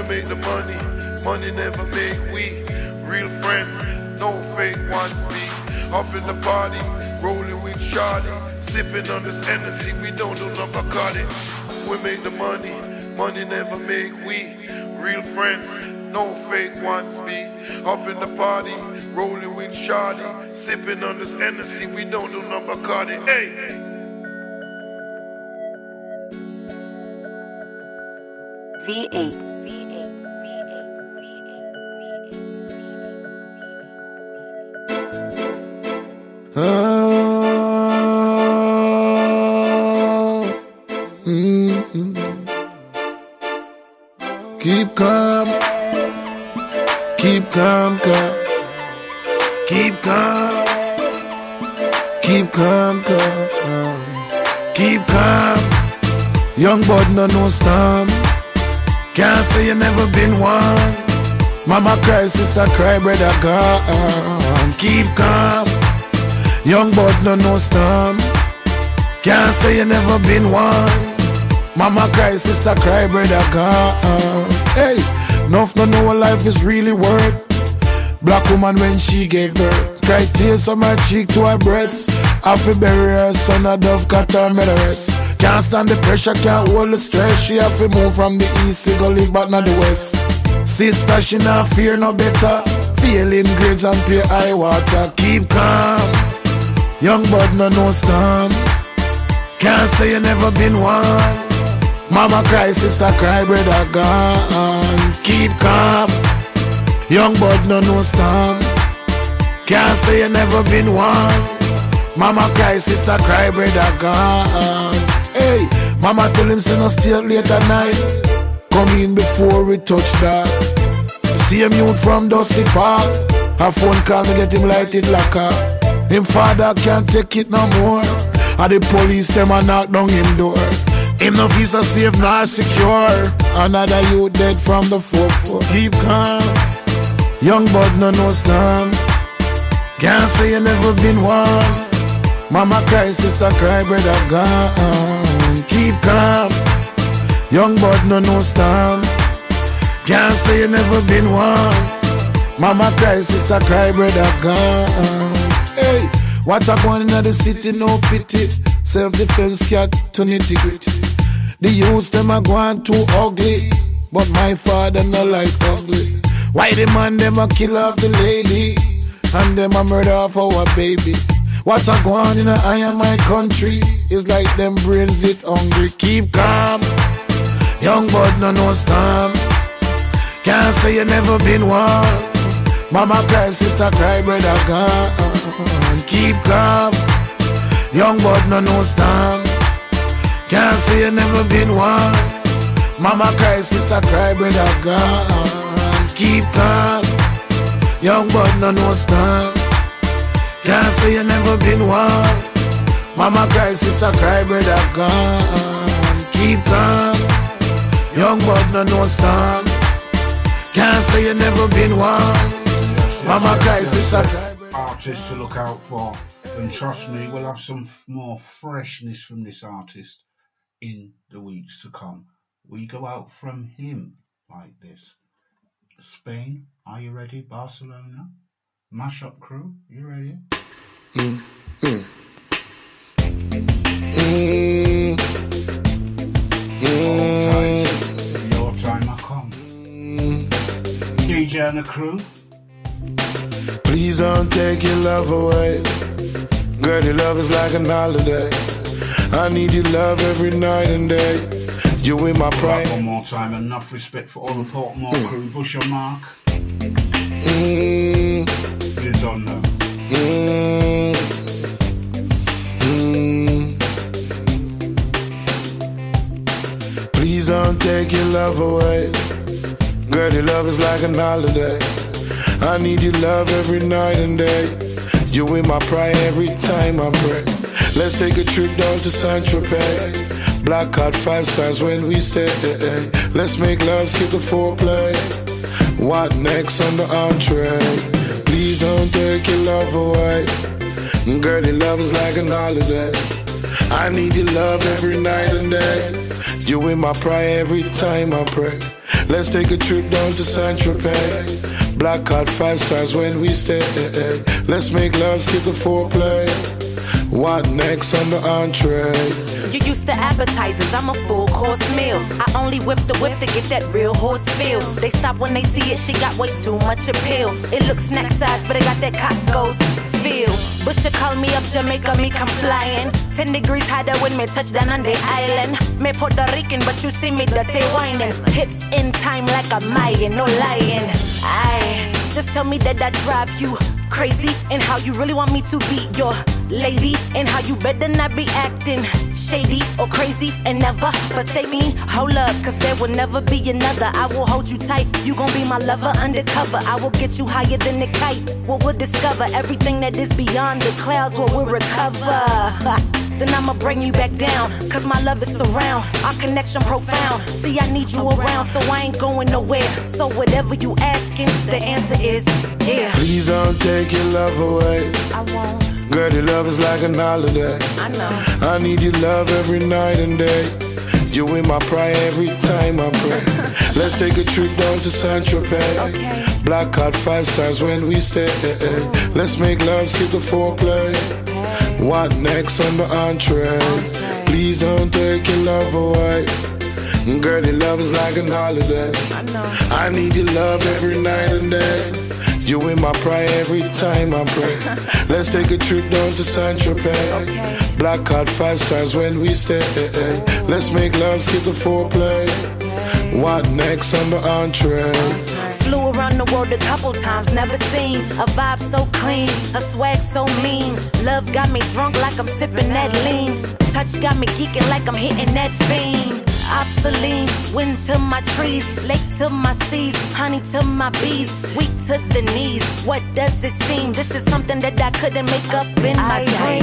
make the money, money never make we. Real friends, no fake ones be. Up in the party, rolling with Shawty, sipping on this energy, we don't do no Bacardi. We make the money, money never make we. Real friends, no fake ones be. Up in the party, rolling with Shawty, sipping on this energy, we don't do no Bacardi. Hey! V8. Keep calm, keep calm, calm. Keep calm, keep calm, calm, calm. Keep calm. Young bud no storm. Can't say you never been one. Mama cry, sister cry, brother gone. Keep calm. Young bud no storm. Can't say you never been one. Mama cry, sister cry, brother gone. Hey, enough to know what life is really worth. Black woman when she gave birth, cry tears on my cheek to her breast. I feel bury her son, a dove cut her rest. Can't stand the pressure, can't hold the stress. She have to move from the east, she go live back not the west. Sister, she not fear no better. Feeling grades and pure high water. Keep calm. Young bud no storm. Can't say you never been one. Mama cry, sister cry, brother gone. Keep calm. Young bud no storm. Can't say you never been one. Mama cry, sister cry, brother gone. Hey, mama tell him say no stay up late at night. Come in before we touch that. See him youth from Dusty Park. A phone call me get him lighted like a. Him father can't take it no more. And the police them a knock down him door. Him no feel so safe, not secure. Another youth dead from the 4-4. Keep calm. Young bud no storm. Can't say you never been one. Mama cry, sister cry, brother gone. Keep calm. Young bud no storm. Can't say you never been one. Mama cry, sister cry, brother gone. Hey, what a going in the city, no pity. Self-defense cat to nitty-gritty. The youths them a going too ugly, but my father no like ugly. Why the man them a kill off the lady, and them a murder off our baby? What a going in I and my country is like them brains it hungry. Keep calm. Young bud no storm. Can't say you never been one. Mama cry, sister cry, brother gone. Keep calm. Young bud no storm. Can't say you never been one. Mama cry, sister cry, brother gone. Keep calm. Young bud no storm. Can't say you never been one. Mama cry, sister cry, brother gone. Keep calm. Young bud no storm. Can't say you never been one. Mama cry, sister cry. Artist to look out for, and trust me, we'll have some more freshness from this artist in the weeks to come. We go out from him like this. Spain, are you ready? Barcelona, Mashup Crew, you ready? Your time I come. DJ and the crew. Please don't take your love away. Girl, your love is like an holiday. I need your love every night and day. You in my pride. One more time, enough respect for all the Portmore crew. Bush and Mark. You don't know. Please don't take your love away. Girl, your love is like an holiday. I need your love every night and day. You in my pride every time I pray. Let's take a trip down to Saint-Tropez. Black card 5 stars when we stay. Let's make love, skip the foreplay. What next on the entree? Please don't take your love away. Girl, your love is like an holiday. I need your love every night and day. You in my pride every time I pray. Let's take a trip down to Saint-Tropez. Black card 5 stars when we stay. Let's make love, skip the foreplay. What next on the entree? You used to appetizers, I'm a full course meal. I only whip the whip to get that real horse feel. They stop when they see it, she got way too much appeal. It looks snack size, but it got that Costco's feel. Busha call me up Jamaica, me come flying. 10 degrees hotter when me touch down on the island. Me Puerto Rican, but you see me dirty whining. Hips in time like a Mayan, no lying. Aye, just tell me that I drive you crazy, and how you really want me to be your lady, and how you better not be acting shady or crazy and never forsake me. Hold up, cause there will never be another. I will hold you tight, you gon' be my lover undercover. I will get you higher than the kite. We'll discover everything that is beyond the clouds where we'll recover. Then I'ma bring you back down, cause my love is surround, our connection profound. See, I need you around, so I ain't going nowhere. So whatever you asking, the answer is yeah. Please don't take your love away. I won't. Girl, your love is like an holiday. I know. I need your love every night and day. You in my prayer every time I pray. Let's take a trip down to Saint-Tropez. Okay. Black card 5 stars when we stay. Let's make love, skip the foreplay. What next on the entree? Please don't take your love away. Girl, your love is like an holiday. I know. I need your love every night and day. You in my prayer every time I pray. Let's take a trip down to Saint-Tropez. Okay. Black card 5 stars when we stay. Let's make love, skip the foreplay. What next on the entree? Flew around the world a couple times, never seen a vibe so clean, a swag so mean. Love got me drunk like I'm sipping that lean. Touch got me geeking like I'm hitting that fiend. Obsolete, wind to my trees, lake to my seas, honey to my bees, weak to the knees. What does it seem? This is something that I couldn't make up in my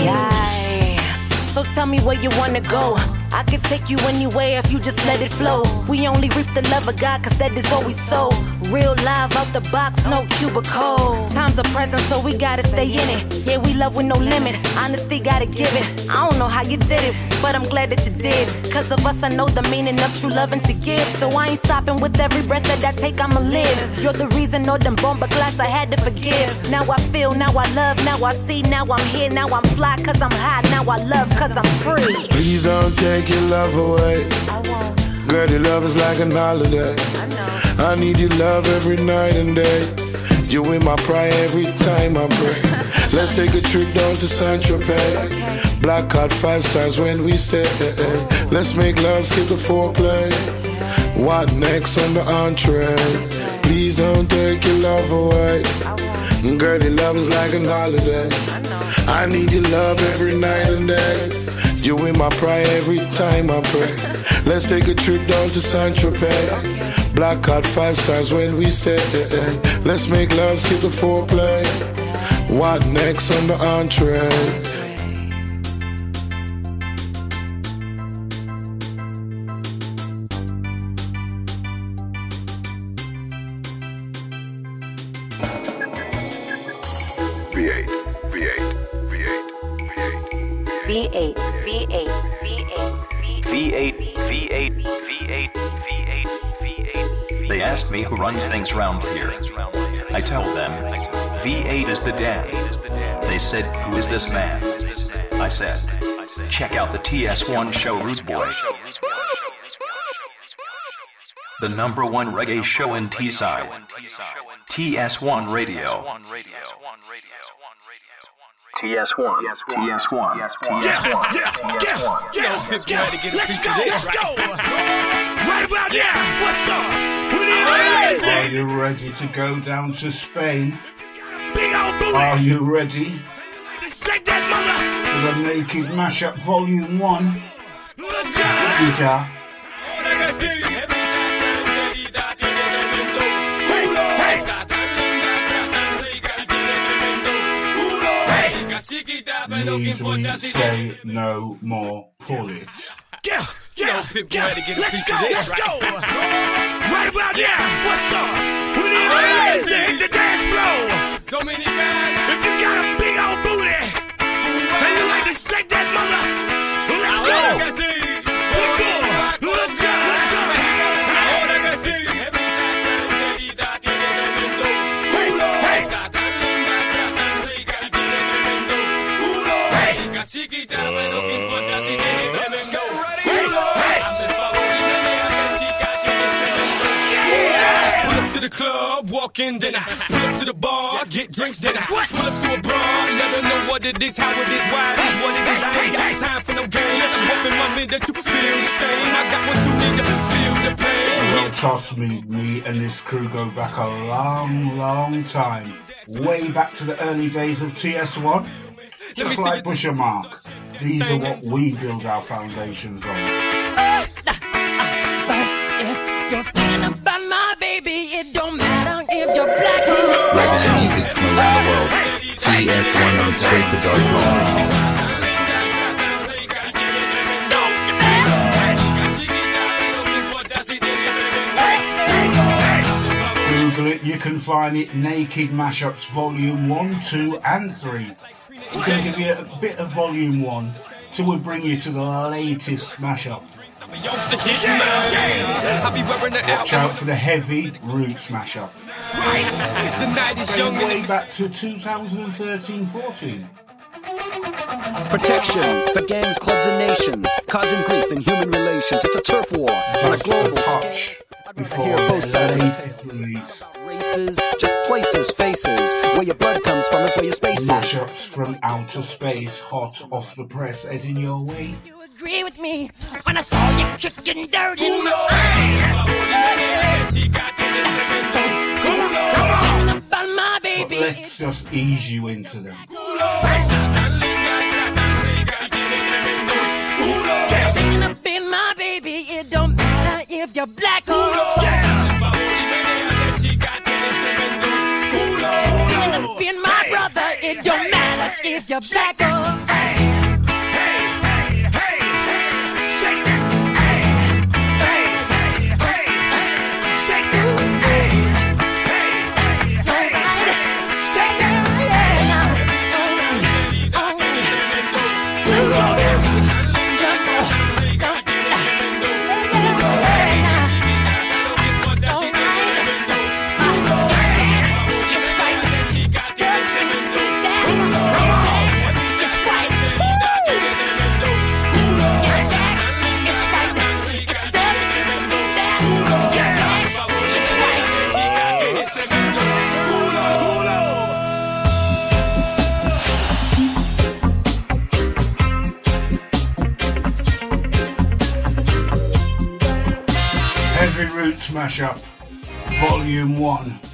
dreams. So tell me where you wanna go. I can take you anywhere if you just let it flow. We only reap the love of God, cause that is what we sow. Real live out the box, no cubicle. Time's a present, so we gotta stay in it. Yeah, we love with no limit. Honesty, gotta give it. I don't know how you did it, but I'm glad that you did. Cause of us, I know the meaning of true loving to give. So I ain't stopping with every breath that I take, I'ma live. You're the reason all them bomber class I had to forgive. Now I feel, now I love, now I see, now I'm here, now I'm fly cause I'm hot, now I love cause I'm free. Please don't take your love away. I won't. Girl, your love is like an holiday. I know. I need your love every night and day. You in my prayer every time I pray. Let's take a trip down to Saint-Tropez. Okay. Black card 5 stars when we stay. Let's make love, skip the foreplay. What next on the entree? Please don't take your love away. Girl, your love is like an holiday. I know. I need your love every night and day. You in my prayer every time I pray. Let's take a trip down to Saint-Tropez. Black card 5 stars when we stay. Let's make love, skip the foreplay. What next on the entree? V8, V8, V8, V8, V8, V8, V8, V8, V8, V8, V8, V8. They ask me who runs things round here. I tell them, V8 is the dad. They said, who is this man? I said, check out the TS1 show, Rude Boy. The #1 reggae show in Teesside. TS1 Radio. TS1, TS1, TS1, TS1. Let's go. Right about now, what's up? Are you ready to go down to Spain? Big old booty. Are you ready Shake that mother. for the Naked Mashup Volume 1? Hey. Need we say no more? Pull it. Yeah. Let's go. Right about now, what's up? We need ladies to hit the dance floor. If you got a big old booty and you like to shake that mother, let's go. Look good. Look good. the club, walk in, then I pull up to the bar, get drinks, then I pull up to a bar, let her know what it is, how it is, why it is, what it is. I ain't got time for no games. I'm hoping, my man, that you feel the same. I got what you need to feel the pain. Well, trust me and this crew go back a long time. Way back to the early days of TS1. Just like Pusher Mark. These are what we build our foundations on. But if you're thinking about my baby, it don't matter if you're black or white. Reggae music from around the world. TS1on Google it, you can find it. Naked Mashups Volume 1, 2 and 3. We're going to give you a bit of Volume 1 till we bring you to the latest mashup. Watch out for the heavy Roots mashup. Going way back to 2013-14. Protection for gangs, clubs and nations, causing grief in human relations. It's a turf war on a global scale. I'd rather hear both sides of the tales. Races, just places, faces. Where your blood comes from is where your space is. Mashups from outer space, hot off the press, heading your way. You agree with me when I saw you kicking dirty? About my baby. But let's just ease you into them. Thinking of being my baby, it don't matter if you're black or white. Thinking of being my brother, it don't matter if you're black or white. Mashup Volume 1.